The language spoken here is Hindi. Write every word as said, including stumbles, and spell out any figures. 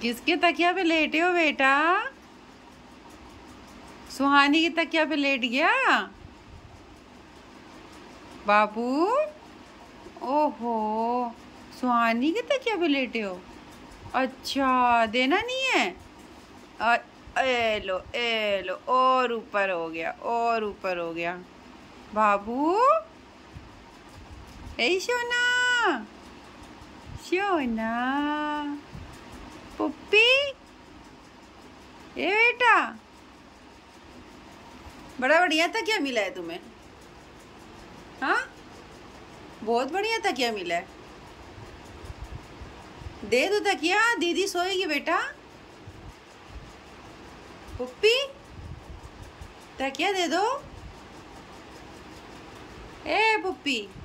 किसके तकिया पे लेटे हो बेटा? सुहानी की तकिया पे लेट गया बाबू। ओहो, सुहानी की तकिया पे लेटे हो? अच्छा, देना नहीं है? अ, ए लो ए लो, और ऊपर हो गया, और ऊपर हो गया बाबू। ए सोना, सोना पुप्पी, ए बेटा, बड़ा बढ़िया तकिया मिला है तुम्हें। हाँ, बहुत बढ़िया तकिया मिला है। दे दो तकिया, दीदी सोएगी बेटा। पुप्पी, तकिया दे दो। ए पुप्पी।